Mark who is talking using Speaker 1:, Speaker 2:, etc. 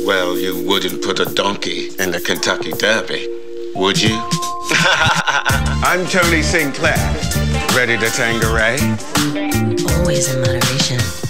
Speaker 1: Well, you wouldn't put a donkey in the Kentucky Derby, would you? I'm Tony Sinclair. Ready to Tanqueray?
Speaker 2: Always in moderation.